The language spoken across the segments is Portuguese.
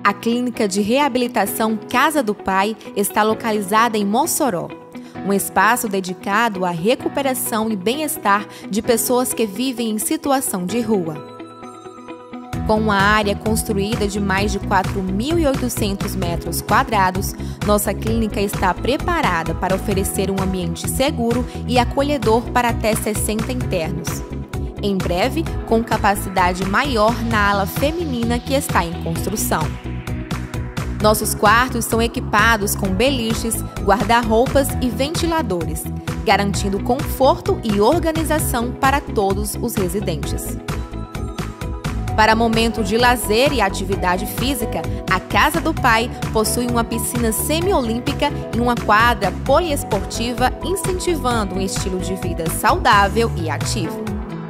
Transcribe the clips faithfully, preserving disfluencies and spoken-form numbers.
A Clínica de Reabilitação Casa do Pai está localizada em Mossoró, um espaço dedicado à recuperação e bem-estar de pessoas que vivem em situação de rua. Com uma área construída de mais de quatro mil e oitocentos metros quadrados, nossa clínica está preparada para oferecer um ambiente seguro e acolhedor para até sessenta internos. Em breve, com capacidade maior na ala feminina que está em construção. Nossos quartos são equipados com beliches, guarda-roupas e ventiladores, garantindo conforto e organização para todos os residentes. Para momento de lazer e atividade física, a Casa do Pai possui uma piscina semiolímpica e uma quadra poliesportiva, incentivando um estilo de vida saudável e ativo.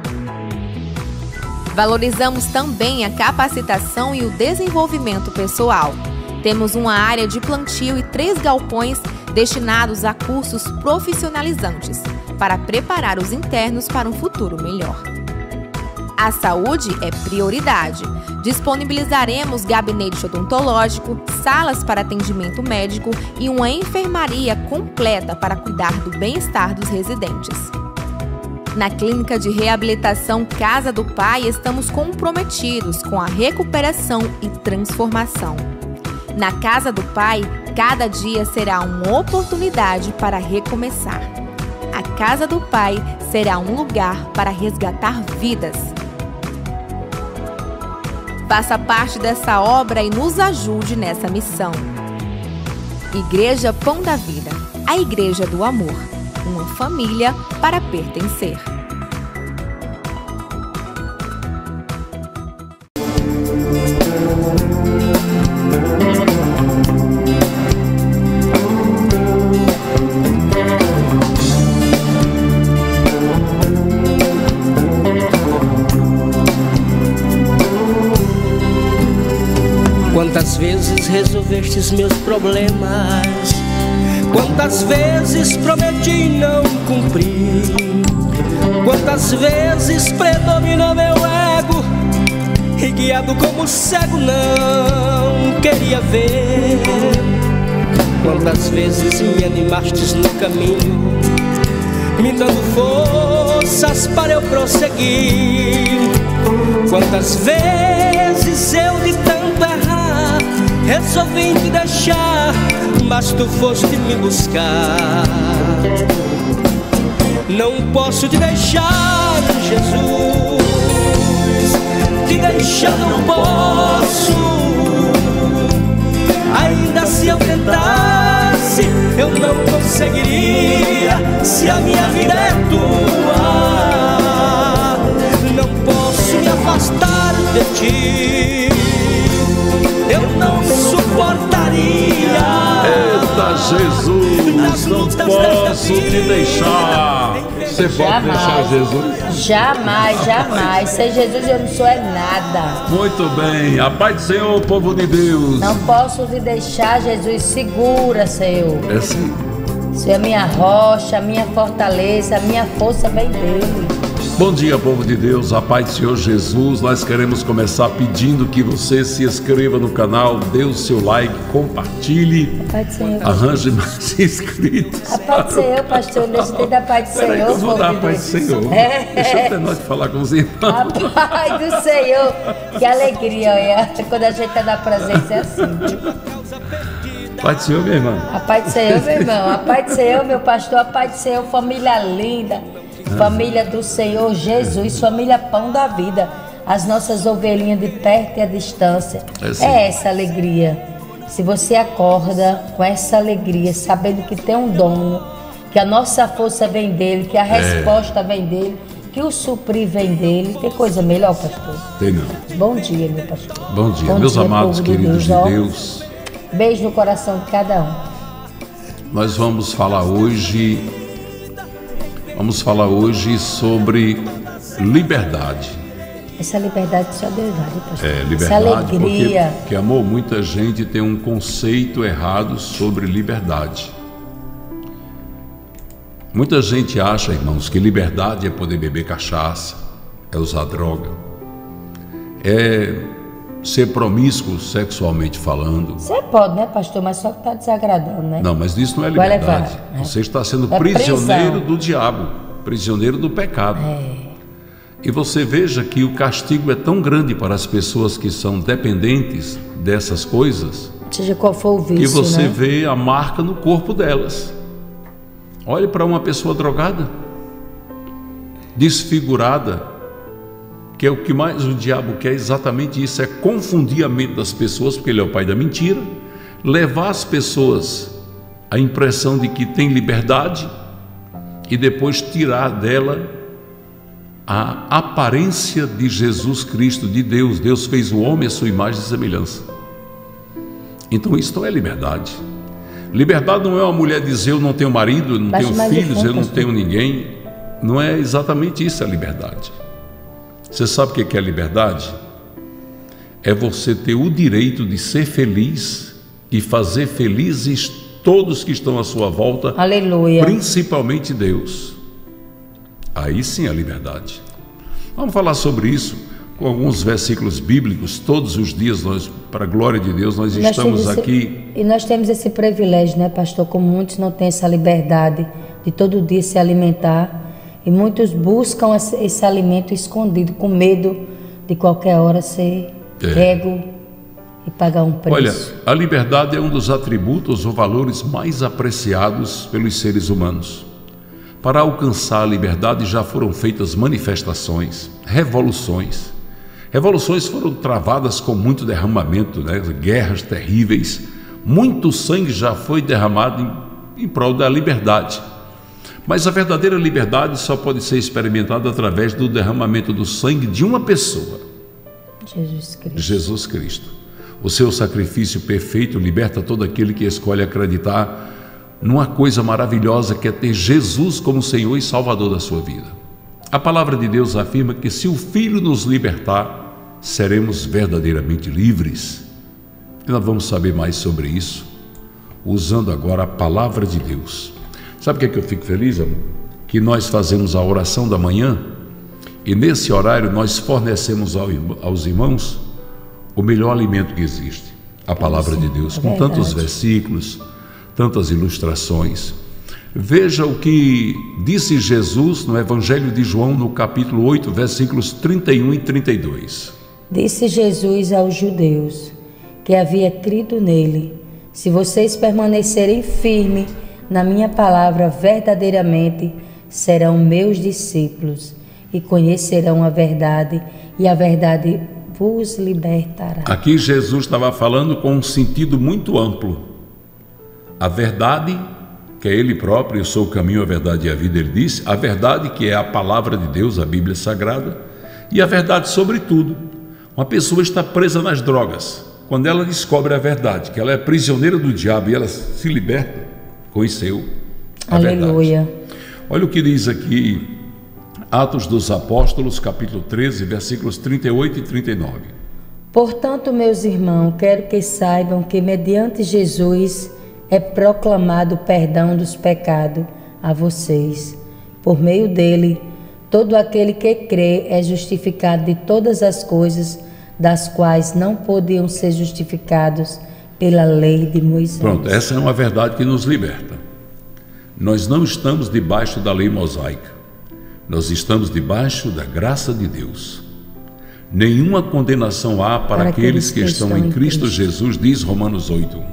Valorizamos também a capacitação e o desenvolvimento pessoal. Temos uma área de plantio e três galpões destinados a cursos profissionalizantes, para preparar os internos para um futuro melhor. A saúde é prioridade. Disponibilizaremos gabinete odontológico, salas para atendimento médico e uma enfermaria completa para cuidar do bem-estar dos residentes. Na Clínica de Reabilitação Casa do Pai, estamos comprometidos com a recuperação e transformação. Na Casa do Pai, cada dia será uma oportunidade para recomeçar. A Casa do Pai será um lugar para resgatar vidas. Faça parte dessa obra e nos ajude nessa missão. Igreja Pão da Vida, a Igreja do Amor. Uma família para pertencer. Quantas vezes resolvestes meus problemas? Quantas vezes prometi não cumprir? Quantas vezes predominou meu ego e guiado como cego não queria ver? Quantas vezes me animastes no caminho, me dando forças para eu prosseguir? Quantas vezes eu de tanto errar resolvi te deixar, mas tu foste me buscar. Não posso te deixar, Jesus, te deixar não posso. Ainda se eu tentasse, eu não conseguiria, se a minha vida é tua. Não posso me afastar de ti, eu não suportaria. Eita Jesus, não posso te deixar. Você pode deixar Jesus? Jamais, jamais. Sem Jesus eu não sou é nada. Muito bem, a paz do Senhor, povo de Deus. Não posso te deixar, Jesus. Segura, Senhor. É sim. Senhor é minha rocha, a minha fortaleza, a minha força vem dele. Bom dia, povo de Deus, a paz do Senhor Jesus. Nós queremos começar pedindo que você se inscreva no canal, dê o seu like, compartilhe, a paz do Senhor, arranje mais inscritos. A paz do Senhor, pastor, deixa eu ter da paz do Senhor. Peraí, eu vou dar a paz do Senhor. É. Deixa eu terminar de falar com os irmãos. A paz do Senhor, que alegria, olha, quando a gente está na presença é assim. Paz do Senhor, minha irmã. A paz do Senhor, meu irmão. A paz do Senhor, meu pastor. A paz do Senhor, família linda. Família do Senhor Jesus, família Pão da Vida. As nossas ovelhinhas de perto e à distância. É, é essa alegria. Se você acorda com essa alegria, sabendo que tem um dono, que a nossa força vem dele, que a é. resposta vem dele, que o suprir vem dele, tem coisa melhor, pastor? Tem não. Bom dia, meu pastor. Bom dia, Bom meus dia, amados queridos de Deus. De Deus. Beijo no coração de cada um. Nós vamos falar hoje, vamos falar hoje sobre liberdade. Essa liberdade só Deus vale, pastor. É, liberdade, essa alegria. Porque, porque, amor, muita gente tem um conceito errado sobre liberdade. Muita gente acha, irmãos, que liberdade é poder beber cachaça, é usar droga, é ser promíscuo sexualmente falando. Você pode, né, pastor? Mas só que está desagradando, né? Não, mas isso não é Vai liberdade. levar, né? Você está sendo É prisioneiro prisão. do diabo, prisioneiro do pecado. É. E você veja que o castigo é tão grande para as pessoas que são dependentes dessas coisas, Seja qual for o vício, que você né? vê a marca no corpo delas. Olhe para uma pessoa drogada, desfigurada, que é o que mais o diabo quer, exatamente isso, é confundir a mente das pessoas, porque ele é o pai da mentira, levar as pessoas a impressão de que tem liberdade e depois tirar dela a aparência de Jesus Cristo, de Deus. Deus fez o homem à sua imagem e semelhança. Então isso não é liberdade. Liberdade não é uma mulher dizer eu não tenho marido, eu não Baixe tenho mais o filhos, som, eu não pastor. tenho ninguém. Não é exatamente isso a liberdade. Você sabe o que é liberdade? É você ter o direito de ser feliz e fazer felizes todos que estão à sua volta, Aleluia. principalmente Deus. Aí sim a liberdade. Vamos falar sobre isso com alguns versículos bíblicos. Todos os dias, nós, para a glória de Deus, nós Nós estamos temos esse- aqui. E nós temos esse privilégio, né, pastor? Como muitos não têm essa liberdade de todo dia se alimentar, e muitos buscam esse, esse alimento escondido, com medo de qualquer hora ser É. pego e pagar um preço. Olha, a liberdade é um dos atributos ou valores mais apreciados pelos seres humanos. Para alcançar a liberdade já foram feitas manifestações, revoluções. Revoluções foram travadas com muito derramamento, né? Guerras terríveis. Muito sangue já foi derramado em, em prol da liberdade. Mas a verdadeira liberdade só pode ser experimentada através do derramamento do sangue de uma pessoa, Jesus Cristo. Jesus Cristo. O seu sacrifício perfeito liberta todo aquele que escolhe acreditar numa coisa maravilhosa que é ter Jesus como Senhor e Salvador da sua vida. A palavra de Deus afirma que se o Filho nos libertar, seremos verdadeiramente livres. E nós vamos saber mais sobre isso, usando agora a palavra de Deus. Sabe o que é que eu fico feliz, amor? Que nós fazemos a oração da manhã e nesse horário nós fornecemos ao irmão- aos irmãos o melhor alimento que existe, a palavra de Deus, com verdade. tantos versículos, tantas ilustrações. Veja o que disse Jesus no Evangelho de João, no capítulo oito, versículos trinta e um e trinta e dois. Disse Jesus aos judeus que havia crido nele: se vocês permanecerem firmes na minha palavra, verdadeiramente serão meus discípulos e conhecerão a verdade, e a verdade vos libertará. Aqui Jesus estava falando com um sentido muito amplo. A verdade, que é Ele próprio, eu sou o caminho, a verdade e a vida, Ele disse. A verdade, que é a palavra de Deus, a Bíblia Sagrada. E a verdade sobre tudo. Uma pessoa está presa nas drogas. Quando ela descobre a verdade, que ela é prisioneira do diabo e ela se liberta, conheceu a Aleluia. verdade. Olha o que diz aqui Atos dos Apóstolos, capítulo treze, versículos trinta e oito e trinta e nove. Portanto, meus irmãos, quero que saibam que mediante Jesus é proclamado o perdão dos pecados a vocês. Por meio dele, todo aquele que crê é justificado de todas as coisas das quais não podiam ser justificados pela lei de Moisés. Pronto, essa é uma verdade que nos liberta. Nós não estamos debaixo da lei mosaica. Nós estamos debaixo da graça de Deus. Nenhuma condenação há para, Para aqueles que estão em Cristo Jesus, diz Romanos oito, um.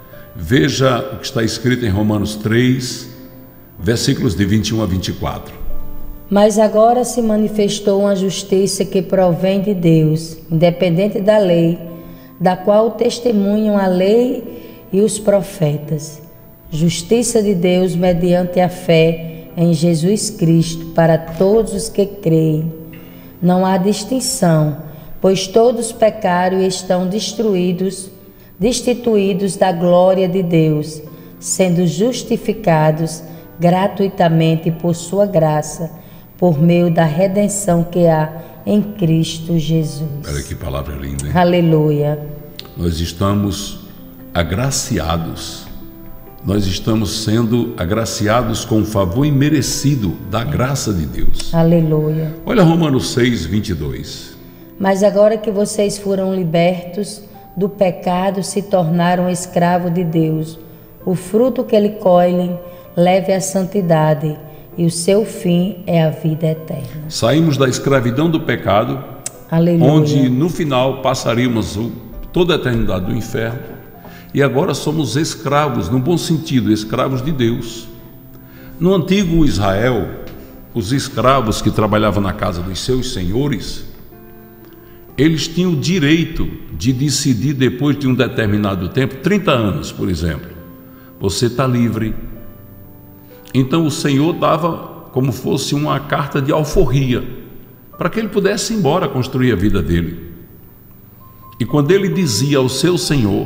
Veja o que está escrito em Romanos três, versículos de vinte e um a vinte e quatro. Mas agora se manifestou uma justiça que provém de Deus, independente da lei, da qual testemunham a lei e os profetas. Justiça de Deus mediante a fé em Jesus Cristo para todos os que creem. Não há distinção, pois todos pecaram e estão destruídos, destituídos da glória de Deus, sendo justificados gratuitamente por sua graça, por meio da redenção que há em Cristo Jesus. Olha que palavra linda, hein? Aleluia. Nós estamos agraciados. Nós estamos sendo agraciados com o favor imerecido da graça de Deus. Aleluia. Olha Romanos seis, vinte e dois. Mas agora que vocês foram libertos do pecado, se tornaram escravos de Deus. O fruto que ele colhe leve à santidade, e o seu fim é a vida eterna. Saímos da escravidão do pecado, Aleluia. Onde no final passaríamos o, toda a eternidade do inferno, e agora somos escravos, no bom sentido, escravos de Deus. No antigo Israel, os escravos que trabalhavam na casa dos seus senhores, eles tinham o direito de decidir depois de um determinado tempo, trinta anos, por exemplo, você está livre. Então o Senhor dava como fosse uma carta de alforria, para que ele pudesse ir embora construir a vida dele. E quando ele dizia ao seu Senhor: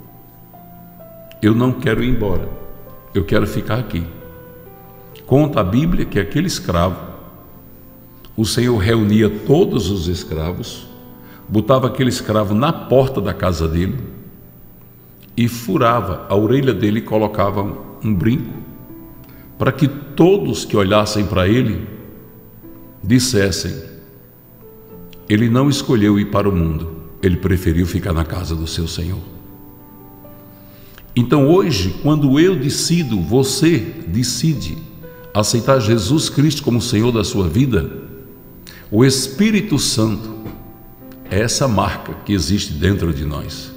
eu não quero ir embora, eu quero ficar aqui, conta a Bíblia que aquele escravo, o Senhor reunia todos os escravos, botava aquele escravo na porta da casa dele e furava a orelha dele e colocava um brinco, para que todos que olhassem para ele dissessem: ele não escolheu ir para o mundo, ele preferiu ficar na casa do seu Senhor. Então hoje, quando eu decido, você decide aceitar Jesus Cristo como Senhor da sua vida, o Espírito Santo é essa marca que existe dentro de nós.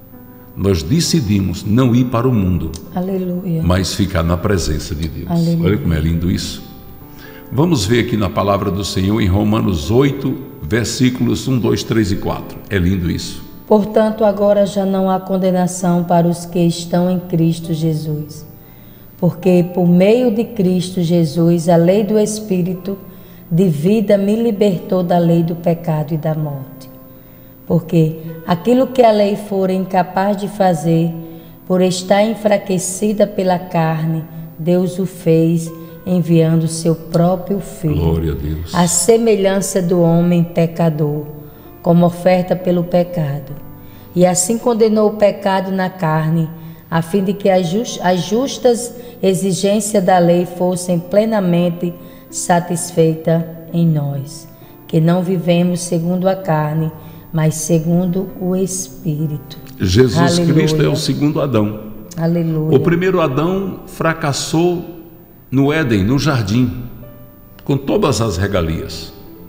Nós decidimos não ir para o mundo, aleluia, mas ficar na presença de Deus. Aleluia. Olha como é lindo isso. Vamos ver aqui na palavra do Senhor em Romanos oito, versículos um, dois, três e quatro. É lindo isso. Portanto, agora já não há condenação para os que estão em Cristo Jesus, porque por meio de Cristo Jesus a lei do Espírito de vida me libertou da lei do pecado e da morte. Porque aquilo que a lei for incapaz de fazer, por estar enfraquecida pela carne, Deus o fez enviando seu próprio Filho, glória a Deus, à semelhança do homem pecador, como oferta pelo pecado. E assim condenou o pecado na carne, a fim de que as justas exigências da lei fossem plenamente satisfeitas em nós, que não vivemos segundo a carne, mas segundo o Espírito. Jesus Aleluia. Cristo é o segundo Adão. Aleluia. O primeiro Adão fracassou no Éden, no jardim, com todas as regalias.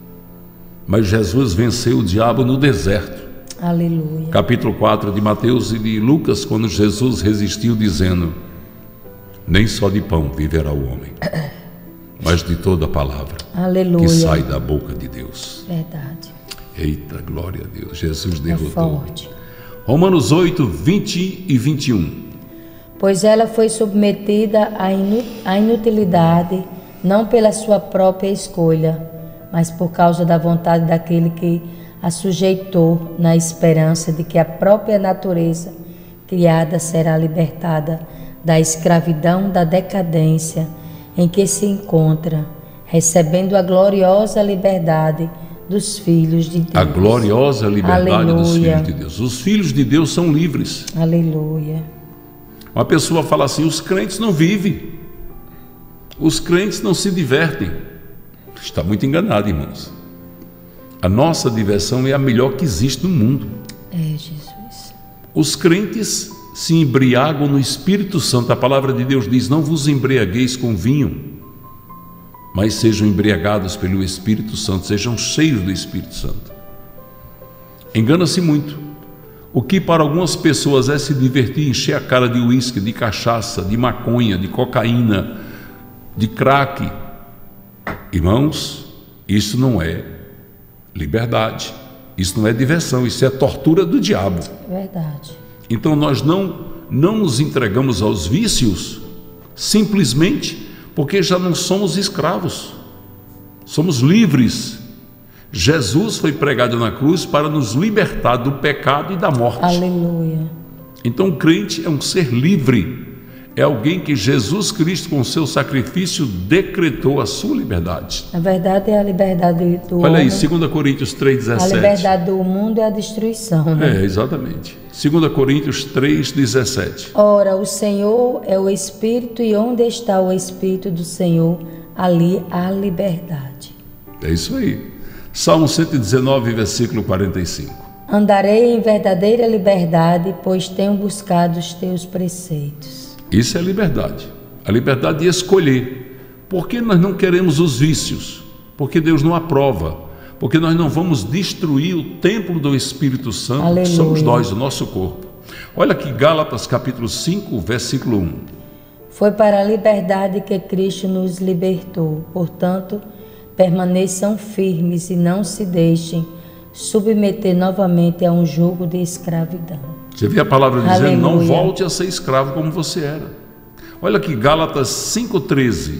Mas Jesus venceu o diabo no deserto. Aleluia. Capítulo quatro de Mateus e de Lucas, quando Jesus resistiu dizendo: nem só de pão viverá o homem, mas de toda a palavra Aleluia. Que sai da boca de Deus. Verdade. Eita, glória a Deus, Jesus derrotou. É forte. Romanos oito, vinte e vinte e um. Pois ela foi submetida à inutilidade, não pela sua própria escolha, mas por causa da vontade daquele que a sujeitou, na esperança de que a própria natureza criada será libertada da escravidão da decadência em que se encontra, recebendo a gloriosa liberdade dos filhos de Deus. A gloriosa liberdade Aleluia. Dos filhos de Deus. Os filhos de Deus são livres. Aleluia. Uma pessoa fala assim: os crentes não vivem, os crentes não se divertem. Está muito enganado, irmãos. A nossa diversão é a melhor que existe no mundo. É, Jesus. Os crentes se embriagam no Espírito Santo. A palavra de Deus diz: não vos embriagueis com vinho, mas sejam embriagados pelo Espírito Santo, sejam cheios do Espírito Santo. Engana-se muito. O que para algumas pessoas é se divertir, encher a cara de uísque, de cachaça, de maconha, de cocaína, de crack. Irmãos, isso não é liberdade, isso não é diversão, isso é tortura do diabo. Verdade. Então nós não, não nos entregamos aos vícios simplesmente porque já não somos escravos, somos livres. Jesus foi pregado na cruz para nos libertar do pecado e da morte. Aleluia. Então o crente é um ser livre, é alguém que Jesus Cristo com seu sacrifício decretou a sua liberdade. A verdade é a liberdade do Olha homem. aí, dois Coríntios três, dezessete. A liberdade do mundo é a destruição, né? É, exatamente. dois Coríntios três, dezessete. Ora, o Senhor é o Espírito, e onde está o Espírito do Senhor, ali há liberdade. É isso aí. Salmo cento e dezenove, versículo quarenta e cinco. Andarei em verdadeira liberdade, pois tenho buscado os teus preceitos. Isso é a liberdade. A liberdade de escolher. Porque nós não queremos os vícios. Porque Deus não aprova. Porque nós não vamos destruir o templo do Espírito Santo, Aleluia. Que somos nós, o nosso corpo. Olha aqui, Gálatas capítulo cinco, versículo um. Foi para a liberdade que Cristo nos libertou. Portanto, permaneçam firmes e não se deixem submeter novamente a um jugo de escravidão. Você vê a palavra dizendo, Aleluia. Não volte a ser escravo como você era. Olha aqui, Gálatas cinco, treze.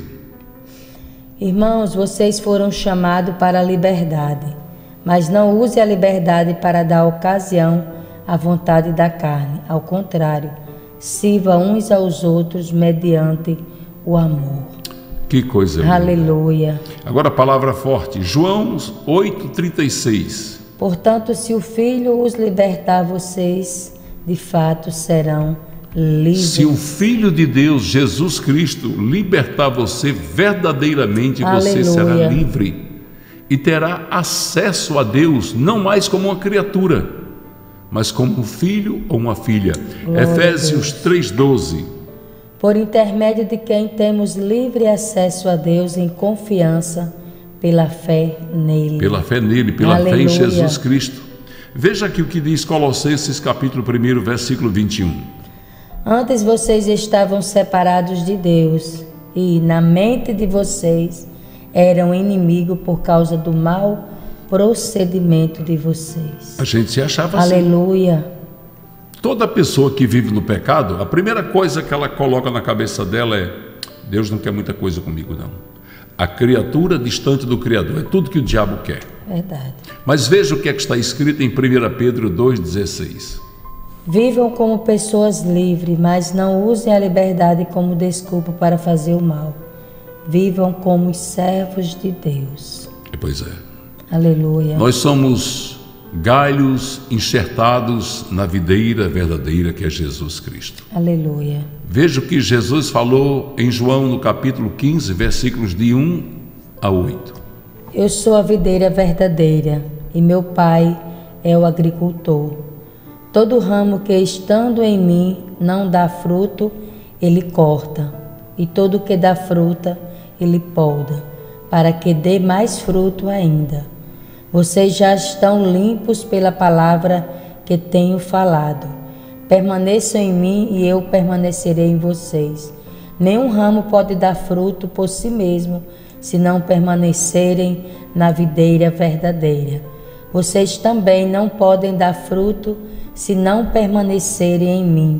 Irmãos, vocês foram chamados para a liberdade, mas não use a liberdade para dar ocasião à vontade da carne. Ao contrário, sirva uns aos outros mediante o amor. Que coisa linda. Aleluia. Agora a palavra forte, João oito, trinta e seis. Portanto, se o Filho os libertar, vocês de fato serão livres. Se o Filho de Deus, Jesus Cristo, libertar você, verdadeiramente você Aleluia. será livre e terá acesso a Deus, não mais como uma criatura, mas como um filho ou uma filha. Glória Efésios três, doze. Por intermédio de quem temos livre acesso a Deus em confiança pela fé nele. Pela fé nele, pela Aleluia. fé em Jesus Cristo. Veja aqui o que diz Colossenses capítulo um, versículo vinte e um. Antes vocês estavam separados de Deus e na mente de vocês eram inimigos por causa do mau procedimento de vocês. A gente se achava assim. Aleluia. Toda pessoa que vive no pecado, a primeira coisa que ela coloca na cabeça dela é: Deus não quer muita coisa comigo, não. A criatura distante do Criador, é tudo que o diabo quer. Verdade. Mas veja o que é que está escrito em primeira Pedro dois, dezesseis. Vivam como pessoas livres, mas não usem a liberdade como desculpa para fazer o mal. Vivam como os servos de Deus. Pois é. Aleluia. Nós somos galhos enxertados na videira verdadeira que é Jesus Cristo. Aleluia. Veja o que Jesus falou em João no capítulo quinze, versículos de um a oito. Eu sou a videira verdadeira e meu Pai é o agricultor. Todo ramo que estando em mim não dá fruto, ele corta, e todo que dá fruta, ele poda, para que dê mais fruto ainda. Vocês já estão limpos pela palavra que tenho falado. Permaneçam em mim e eu permanecerei em vocês. Nenhum ramo pode dar fruto por si mesmo, se não permanecerem na videira verdadeira. Vocês também não podem dar fruto se não permanecerem em mim.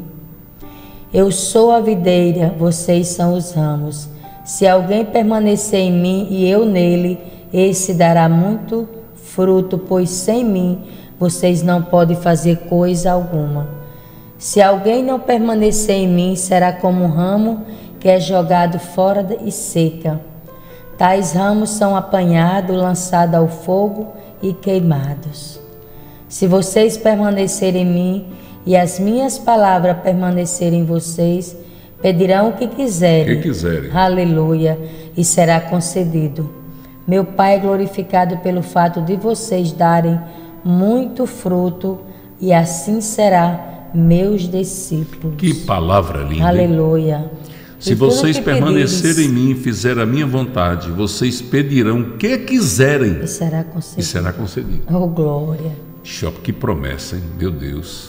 Eu sou a videira, vocês são os ramos. Se alguém permanecer em mim e eu nele, esse dará muito fruto, pois sem mim vocês não podem fazer coisa alguma. Se alguém não permanecer em mim, será como um ramo que é jogado fora e seca. Tais ramos são apanhados, lançados ao fogo e queimados. Se vocês permanecerem em mim e as minhas palavras permanecerem em vocês, pedirão o que quiserem. O que quiserem. Aleluia. E será concedido. Meu Pai é glorificado pelo fato de vocês darem muito fruto, e assim será meus discípulos. Que palavra linda. Aleluia. Se E tudo vocês que permanecerem em pedires, mim e fizerem a minha vontade, vocês pedirão o que quiserem e será e concedido. será concedido. Oh, glória. Shop, que promessa, hein? Meu Deus.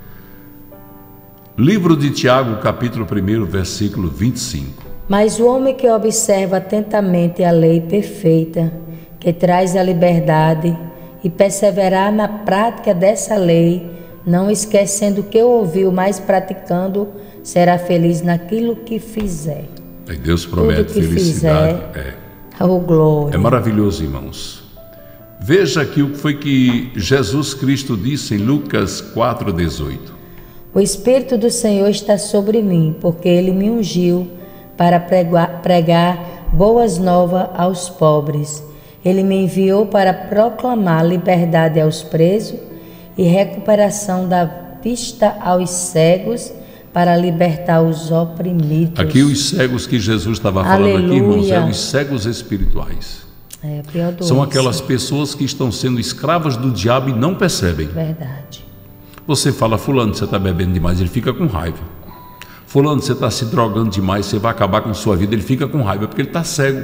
Livro de Tiago, capítulo um, versículo vinte e cinco. Mas o homem que observa atentamente a lei perfeita, que traz a liberdade, e perseverar na prática dessa lei, não esquecendo o que ouviu, mas praticando, será feliz naquilo que fizer. Aí Deus promete Tudo que felicidade. fizer, É. Oh, glória. É maravilhoso, irmãos. Veja aqui o que foi que Jesus Cristo disse em Lucas quatro, dezoito. O Espírito do Senhor está sobre mim, porque Ele me ungiu para pregar, pregar boas novas aos pobres. Ele me enviou para proclamar liberdade aos presos e recuperação da vista aos cegos, para libertar os oprimidos. Aqui os cegos que Jesus estava falando Aleluia. aqui, irmãos, é os cegos espirituais. É, a pior doença. São aquelas pessoas que estão sendo escravas do diabo e não percebem. Verdade. Você fala, fulano, você está bebendo demais, ele fica com raiva. Fulano, você está se drogando demais, você vai acabar com a sua vida, ele fica com raiva, porque ele está cego.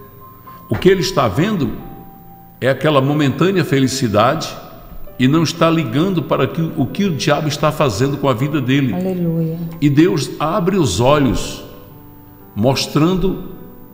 O que ele está vendo é aquela momentânea felicidade e não está ligando para que, o que o diabo está fazendo com a vida dele. Aleluia. E Deus abre os olhos, mostrando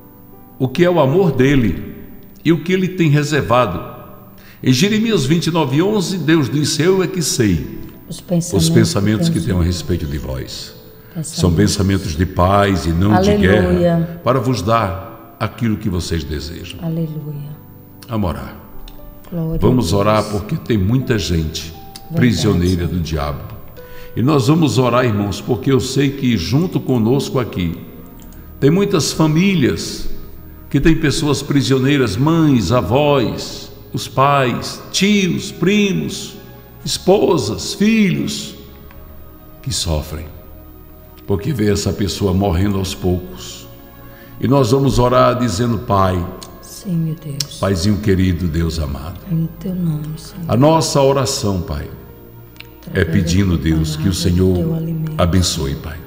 o que é o amor dele e o que ele tem reservado. Em Jeremias vinte e nove, onze, Deus disse, eu é que sei os pensamentos, os pensamentos que que tenho a respeito de vós. Pensamentos. São pensamentos de paz e não Aleluia. de guerra, para vos dar aquilo que vocês desejam. Aleluia. Vamos orar. Glória Vamos a Deus. orar porque tem muita gente Verdade. prisioneira do diabo. E nós vamos orar, irmãos, porque eu sei que junto conosco aqui tem muitas famílias que têm pessoas prisioneiras, mães, avós, os pais, tios, primos, esposas, filhos, que sofrem, porque vê essa pessoa morrendo aos poucos. E nós vamos orar dizendo, Pai, Sim, meu Deus. Paizinho querido, Deus amado, Em teu nome, Senhor. a nossa oração, Pai, é pedindo, Deus, que o Senhor abençoe, Pai.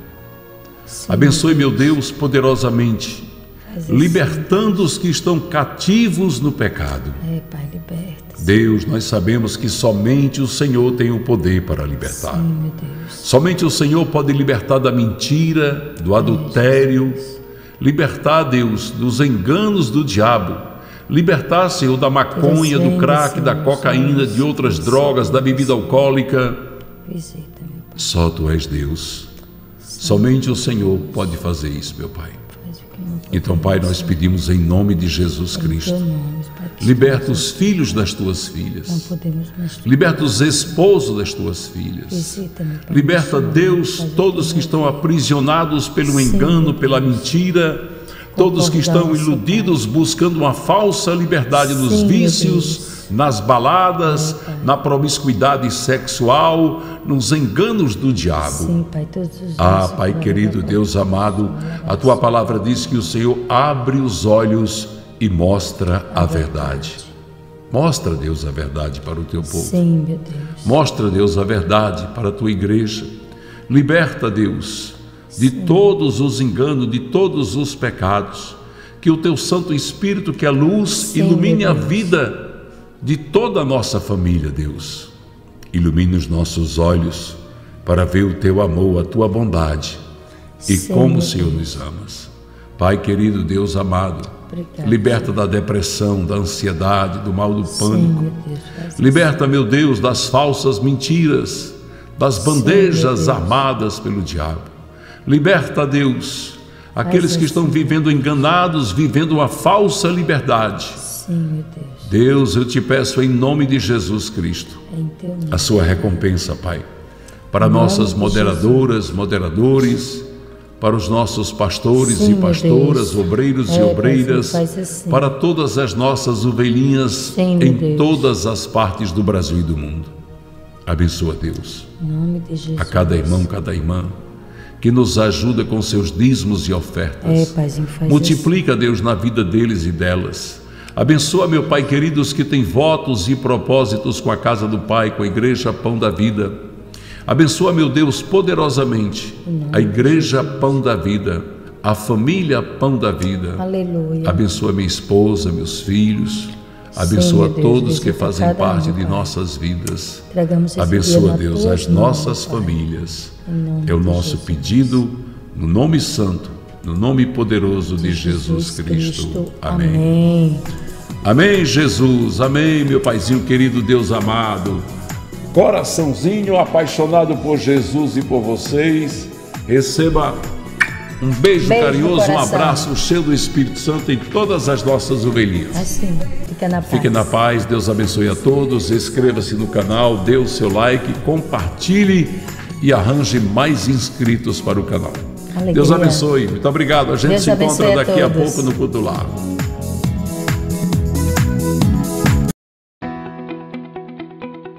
Sim, Abençoe, meu Deus, poderosamente, libertando os que estão cativos no pecado. É, Pai, liberta. Deus, nós sabemos que somente o Senhor tem o poder para libertar. Sim, meu Deus. Somente o Senhor pode libertar da mentira, do adultério, libertar, Deus, dos enganos do diabo, libertar, Senhor, da maconha, do crack, da cocaína, de outras drogas, da bebida alcoólica. Visita, meu Pai. Só Tu és Deus. Somente o Senhor pode fazer isso, meu Pai. Faz o que não Então, Pai, nós pedimos em nome de Jesus Cristo. Em teu nome, Pai. Liberta os filhos das Tuas Não filhas. podemos mais. Liberta os esposos das Tuas filhas. Visita, meu Pai. Liberta, Faz o Deus, todos que estão aprisionados pelo engano, pela mentira, todos que estão iludidos, buscando uma falsa liberdade nos Sim, meu vícios, nas baladas, na promiscuidade sexual, nos enganos do diabo. Sim, Pai, todos os dias. Ah, Pai glória, querido, Pai. Deus amado, a Tua palavra diz que o Senhor abre os olhos e mostra a verdade. Mostra, Deus, a verdade para o Teu povo. Sim, meu Deus. Mostra, Deus, a verdade para a Tua igreja. Liberta, Deus, de todos os enganos, de todos os pecados. Que o Teu Santo Espírito, que é luz, Sim, ilumine meu a Deus. vida de toda a nossa família, Deus. Ilumine os nossos olhos para ver o Teu amor, a Tua bondade e Sim, como meu o Senhor nos amas. Pai querido, Deus amado, Obrigada. liberta da depressão, da ansiedade, do mal do Sim, pânico. meu Deus. Faz Liberta, meu Deus, das falsas mentiras, das bandejas meu Deus. armadas pelo diabo. Liberta, Deus, aqueles que estão vivendo enganados, vivendo uma falsa liberdade. Sim, meu Deus. Deus, eu te peço em nome de Jesus Cristo, Em teu nome. a sua recompensa, Pai, para Em nome nossas de moderadoras, moderadores, para os nossos pastores Sim, e meu pastoras, Deus. obreiros É, e Pai, obreiras, faz assim. para todas as nossas ovelhinhas Sim, meu em Deus. todas as partes do Brasil e do mundo. Abençoa, Deus, Em nome de Jesus. a cada irmão, cada irmã, que nos ajuda com seus dízimos e É, ofertas. Paizinho, faz Multiplica, Deus, na vida deles e delas. Abençoa, meu Pai querido, os que têm votos e propósitos com a casa do Pai, com a Igreja Pão da Vida. Abençoa, meu Deus, poderosamente a Igreja Pão da Vida, a família Pão da Vida. assim. Aleluia. Abençoa minha esposa, meus filhos. Abençoa meu Deus, todos que visita fazem cada parte um, de Pai. nossas vidas. Entregamos esse dia Abençoa, nas Deus, tuas as mãos, nossas Pai. famílias. Em nome É o de nosso Jesus. pedido, no nome santo, no nome poderoso de Jesus Cristo. Amém. Amém. Amém, Jesus. Amém, meu Paizinho querido, Deus amado. Coraçãozinho apaixonado por Jesus e por vocês. Receba um beijo, Beijo no carinhoso, um coração. abraço cheio do Espírito Santo em todas as nossas ovelhinhas. Assim, fica na paz. Fiquem na paz, Deus abençoe a todos. Inscreva-se no canal, dê o seu like, compartilhe e arranje mais inscritos para o canal. Alegria. Deus abençoe. Muito obrigado. A gente Deus se encontra abençoe a daqui a todos. pouco no culto lá.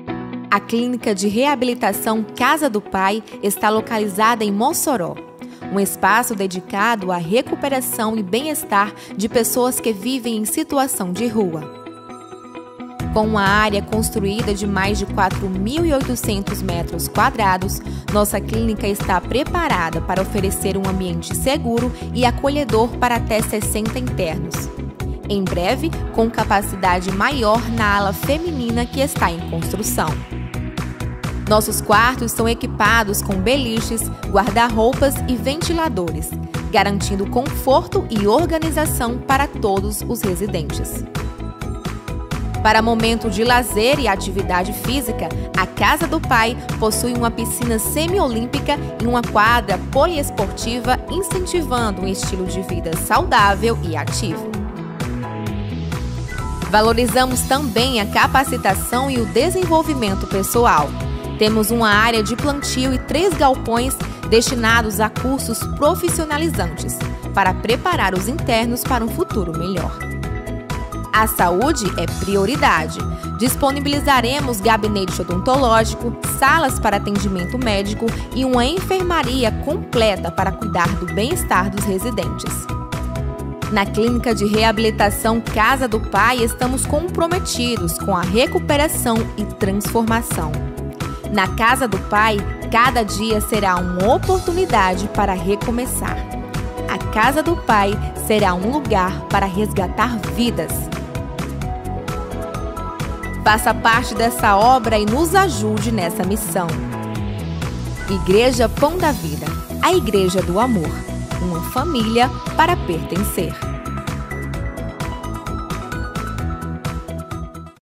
A Clínica de Reabilitação Casa do Pai está localizada em Mossoró. um espaço dedicado à recuperação e bem-estar de pessoas que vivem em situação de rua. Com uma área construída de mais de quatro mil e oitocentos metros quadrados, nossa clínica está preparada para oferecer um ambiente seguro e acolhedor para até sessenta internos. Em breve, com capacidade maior na ala feminina que está em construção. Nossos quartos são equipados com beliches, guarda-roupas e ventiladores, garantindo conforto e organização para todos os residentes. Para momento de lazer e atividade física, a Casa do Pai possui uma piscina semiolímpica e uma quadra poliesportiva, incentivando um estilo de vida saudável e ativo. Valorizamos também a capacitação e o desenvolvimento pessoal. Temos uma área de plantio e três galpões destinados a cursos profissionalizantes, para preparar os internos para um futuro melhor. A saúde é prioridade. Disponibilizaremos gabinete odontológico, salas para atendimento médico e uma enfermaria completa para cuidar do bem-estar dos residentes. Na Clínica de Reabilitação Casa do Pai, estamos comprometidos com a recuperação e transformação. Na Casa do Pai, cada dia será uma oportunidade para recomeçar. A Casa do Pai será um lugar para resgatar vidas. Faça parte dessa obra e nos ajude nessa missão. Igreja Pão da Vida, a Igreja do Amor, uma família para pertencer.